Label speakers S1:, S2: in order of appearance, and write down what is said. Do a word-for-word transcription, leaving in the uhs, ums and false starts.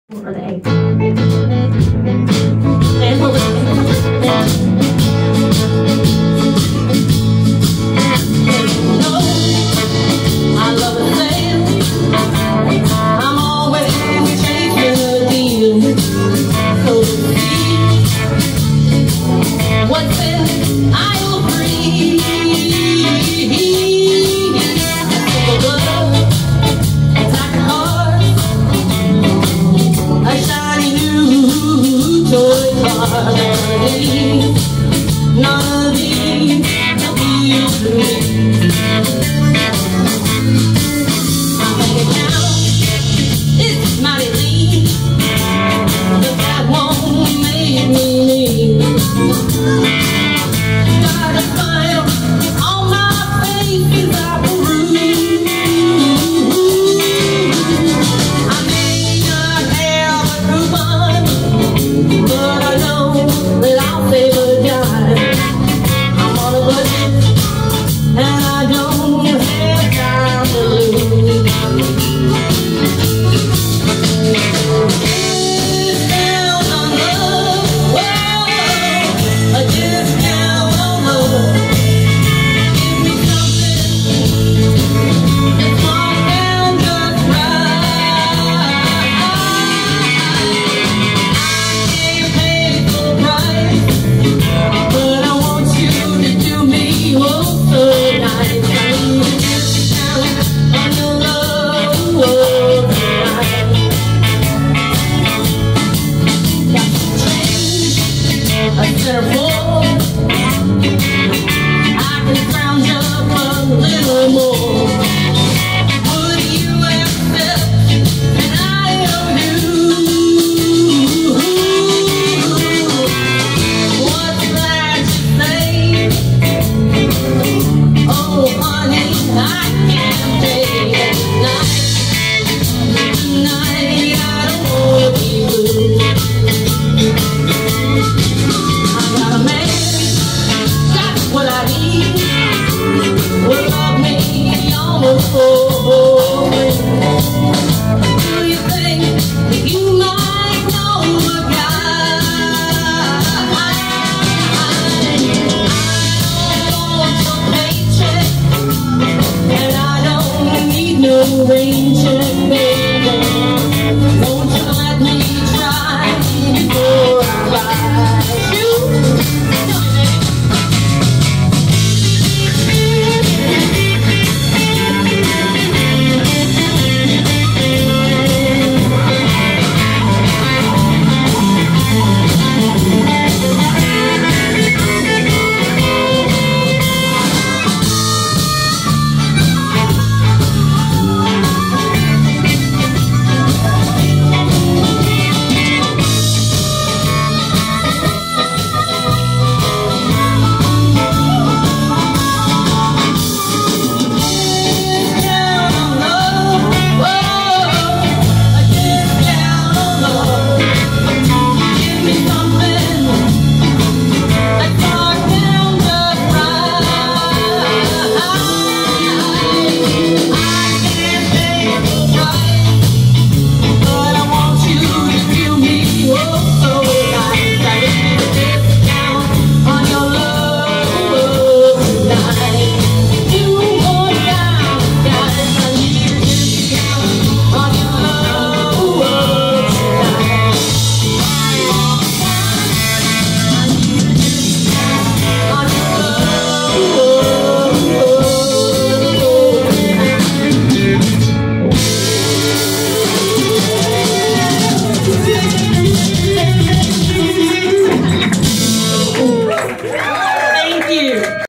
S1: Or the eight. And hold it. No, I love a sale. I'm always chasing a deal. So to see what's in aisle three. None of these appeal to me. My bank account is mighty lean, but that won't make me mean. Got a smile on my face as I peruse. I may not have a coupon, but I know that I'll save a dime. I'm on a budget, and I don't have time to lose. Discount on love, whoa, a discount on love. Give me something that's marked down just right. I can't pay full price, but I want you to do me oh so nice. I need a discount on your love tonight. Got some change, a set of